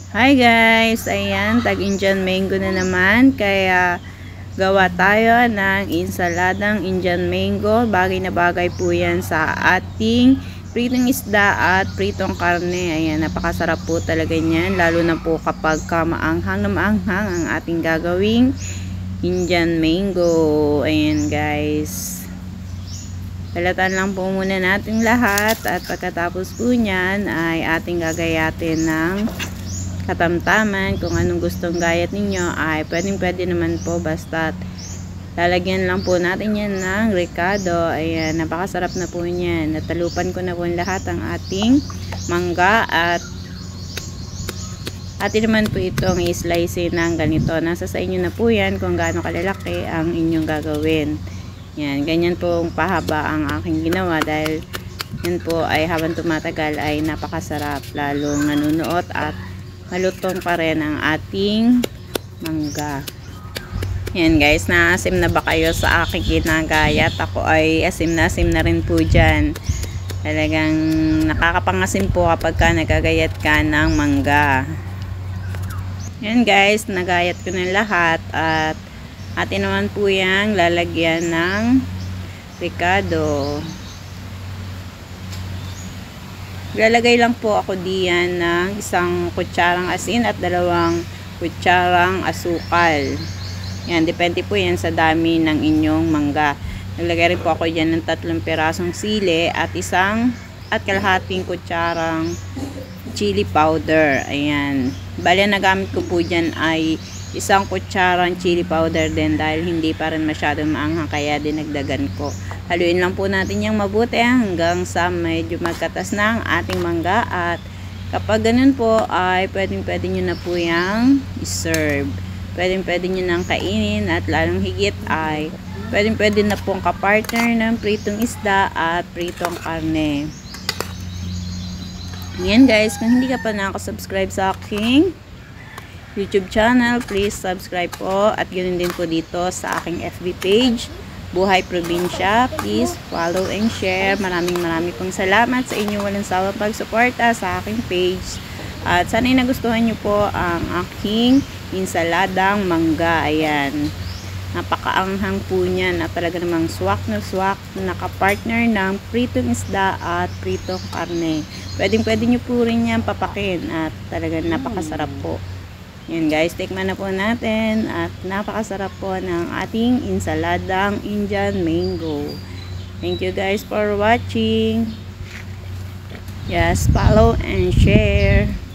Hi guys! Ayan, tag-Indian mango na naman. Kaya gawa tayo ng insaladang Indian mango. Bagay na bagay po yan sa ating pritong isda at pritong karne. Ayan, napakasarap po talaga niyan. Lalo na po kapag maanghang na maanghang ang ating gagawing Indian mango. Ayan guys. Balatan lang po muna natin lahat. At pagkatapos po niyan ay ating gagayatin ng katamtaman. Kung anong gustong gayat ninyo ay pwede naman po, basta lalagyan lang po natin yan ng ricado. Ayan, napakasarap na po niyan. Natalupan ko na po lahat ang ating mangga at atin naman po itong i-slice ng ganito. Nasa sa inyo na po yan kung gaano kalalaki ang inyong gagawin. Yan, ganyan pong pahaba ang aking ginawa dahil yan po ay habang tumatagal ay napakasarap, lalong nanunuot at malutong pa rin ang ating mangga. Yan guys, naasim na ba kayo sa aking ginagayat? Ako ay asim na rin po dyan. Talagang nakakapangasim po kapag ka nagagayat ka ng mangga. Yan guys, nagayat ko na lahat at atin naman po yung lalagyan ng ricado. Lalagay lang po ako diyan ng 1 kutsarang asin at 2 kutsarang asukal. Yan, depende po yan sa dami ng inyong mangga. Naglagay rin po ako diyan ng 3 pirasong sili at 1 at kalahating kutsarang chili powder. Ayan. Bali, nagamit ko po diyan ay 1 kutsarang chili powder din dahil hindi pa rin masyadong maanghang, kaya dinagdagan ko. Haluin lang po natin yung mabuti hanggang sa medyo magkatas na ang ating mangga, at kapag ganun po ay pwede nyo na po yung i-serve. Pwede nyo nang kainin, at lalong higit ay pwede na pong kapartner ng pritong isda at pritong karne. Yan guys, kung hindi ka pa nakasubscribe sa aking YouTube channel, please subscribe po, at ganoon din po dito sa aking FB page, Buhay Probinsya. Please follow and share. Maraming pong salamat sa inyong walang sawang pagsuporta sa aking page. At sana'y nagustuhan nyo po ang aking insaladang mangga. Ayan. Napakaanghang po niyan at talaga namang swak na swak, nakapartner ng pritong isda at pritong karne. Pwede nyo po rin yan papakin at talaga napakasarap po. Yan guys, tikman na po natin at napakasarap po ng ating insaladang Indian mango. Thank you guys for watching. Yes, follow and share.